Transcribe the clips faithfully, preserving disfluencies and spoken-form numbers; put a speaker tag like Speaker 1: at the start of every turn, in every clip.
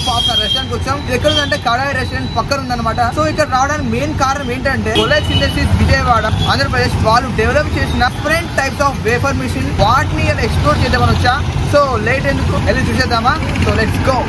Speaker 1: Popcorn restaurant వచ్చాం. ఇది ఎక్కడ ఉందంటే కడాయి రెస్టారెంట్ పక్కన ఉందన్నమాట. సో ఇక్కడ రావడానికి మెయిన్ కారణం ఏంటంటే కొలాక్స్ ఇండస్ట్రీస్ విజయవాడ ఆంధ్రప్రదేశ్ వాళ్ళు డెవలప్ చేసిన different types of wafer machine వాటిని ఎక్స్ప్లోర్ చేద్దామని వచ్చా. సో లేట్ ఎందుకు వెళ్ళి చూసేద్దామా. So let's go.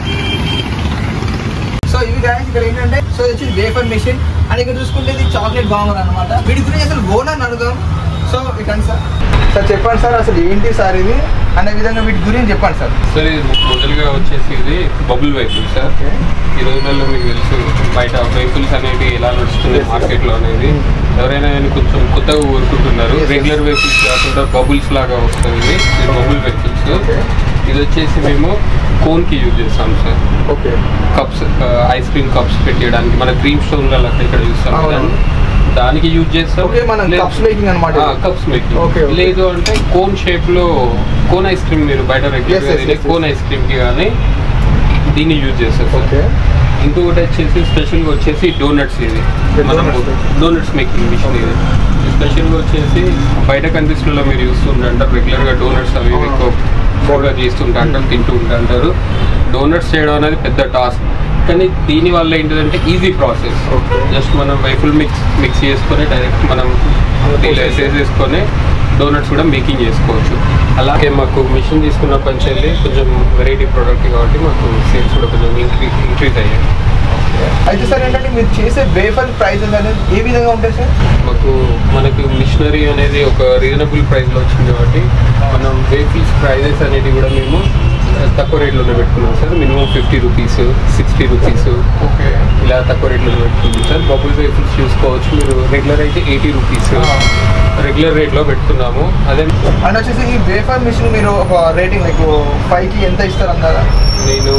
Speaker 1: సో ఇవి గాయస్ ఇక్కడ ఏంటంటే సో ఇది వచ్చి వేఫర్ మిషన్ అండ్ ఇక్కడ చూసుకుంటే ఇది చాక్లెట్ బాగుంది అనమాట. వీటి గురించి అసలు ఓనర్ అడుగుదాం. సో ఇక్కడ సార్ సార్ చెప్పండి సార్ అసలు ఏంటి సార్ ఇది అనే విధంగా వీటి గురించి చెప్పండి సార్.
Speaker 2: సార్ ఇది మొదలుగా వచ్చేసి ఇది బబుల్ వెహికల్స్ సార్. ఈ రోజుల్లో మీకు తెలుసు బయట వెహికల్స్ అనేవి ఎలా నడుస్తుంది మార్కెట్లో అనేది. ఎవరైనా కొంచెం కొత్తగా కోరుకుంటున్నారు. రెగ్యులర్ వెహికల్స్ కాకుండా బబుల్స్ లాగా వస్తుంది. ఇది బబుల్ వెహికల్స్. ఇది వచ్చేసి మేము కోన్కి యూజ్ చేస్తాం sir. Okay cups ice cream cups పెట్టడానికి మన క్రీమ్ స్టోన్ అలా ఇక్కడ చూస్తాం దానికి యూజ్ చేస్తాం.
Speaker 1: కప్స్ మేకింగ్ అనమాట.
Speaker 2: కప్స్ మేకింగ్ లేదు అంటే కోన్ షేప్ లో కోన్ ఐస్ క్రీమ్ మీరు బయట రెగ్యులర్ కోన్ ఐస్ క్రీమ్ కి కానీ దీన్ని యూజ్ చేస్తారు సార్. ఇంకొకటి వచ్చేసి స్పెషల్గా వచ్చేసి డోనట్స్. ఇది మనం డోనట్స్ మేకింగ్ మిషన్. ఇది స్పెషల్గా వచ్చేసి బయట కంట్రీస్లలో మీరు చూస్తుంటారు రెగ్యులర్గా డోనట్స్ అవి ఎక్కువ ఫోర్గా చేస్తుంటారు తింటూ ఉంటారు. డోనట్స్ చేయడం అనేది పెద్ద టాస్క్ కానీ దీని వల్ల ఏంటంటే ఈజీ ప్రాసెస్. జస్ట్ మనం వైఫుల్ మిక్స్ మిక్స్ చేసుకొని డైరెక్ట్ మనం వేసేసుకొని డోనట్స్ కూడా మేకింగ్ చేసుకోవచ్చు. అలాగే మాకు మిషన్ తీసుకున్నప్పటి నుంచి వెళ్ళి కొంచెం వెరైటీ ప్రోడక్ట్ కాబట్టి మాకు సేల్స్ కూడా కొంచెం ఇంక్రీ ఇంక్రీజ్ అయ్యాయి.
Speaker 1: అయితే సార్ ఏంటంటే మీరు చేసే వేఫర్ ప్రైస్ అనేది ఏ విధంగా ఉంటుంది సార్?
Speaker 2: మాకు మనకు మిషనరీ అనేది ఒక రీజనబుల్ ప్రైస్లో వచ్చింది కాబట్టి మనం వేఫిల్స్ ప్రైజెస్ అనేవి కూడా మేము తక్కువ రేట్లోనే పెట్టుకున్నాం sir. Minimum fifty rupees sixty rupees ఇలా తక్కువ రేట్లోనే పెట్టుకున్నాం సార్. బబుల్ వేఫిల్స్ చూసుకోవచ్చు మీరు. రెగ్యులర్ అయితే ఎయిటీ రూపీస్ రెగ్యులర్ రేట్లో పెట్టుకున్నాము. అదే
Speaker 1: అండ్ వచ్చేసి ఈ వేఫర్ మిషన్ మీరు ఒక రేటింగ్ లైక్ ఫైవ్కి ఎంత ఇస్తారు అన్నారా?
Speaker 2: నేను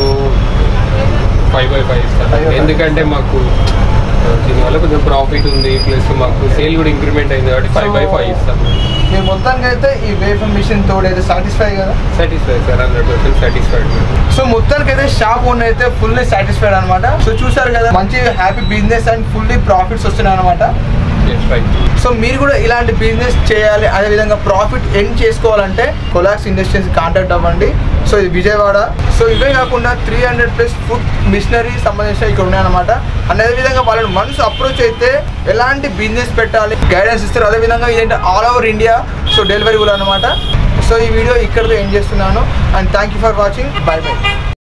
Speaker 2: ఫైవ్ బై ఫైవ్ ఇస్తాను. ఎందుకంటే మాకు దీనివల్ల కొంచెం ప్రాఫిట్ ఉంది ప్లస్ మాకు సేల్ కూడా ఇంక్రిమెంట్ అయింది కాబట్టి ఫైవ్ బై ఫైవ్ ఇస్తాను.
Speaker 1: మీరు మొత్తానికి అయితే ఈ వేఫర్ మిషన్ తోడు అయితే సాటిస్ఫై కదా?
Speaker 2: Satisfy sir, hundred percent satisfied.
Speaker 1: So మొత్తానికి అయితే షాప్ ఓనర్ అయితే ఫుల్లీ సాటిస్ఫైడ్ అనమాట. సో చూసారు కదా మంచి happy business and fully profits వస్తున్నాయి అనమాట. సో మీరు కూడా ఇలాంటి బిజినెస్ చేయాలి అదేవిధంగా ప్రాఫిట్ ఎర్న్ చేసుకోవాలంటే కొలాక్స్ ఇండస్ట్రీస్ కాంటాక్ట్ అవ్వండి. సో ఇది విజయవాడ. సో ఇవే కాకుండా three hundred plus food machinery సంబంధించిన ఇక్కడ ఉన్నాయన్నమాట. అండ్ అదేవిధంగా వాళ్ళని మనసు అప్రోచ్ అయితే ఎలాంటి బిజినెస్ పెట్టాలి గైడెన్స్ ఇస్తారు. అదేవిధంగా ఇదేంటి all over India so delivery కూడా అనమాట. సో ఈ వీడియో ఇక్కడితో ఎండ్ చేస్తున్నాను and thank you for watching. Bye by.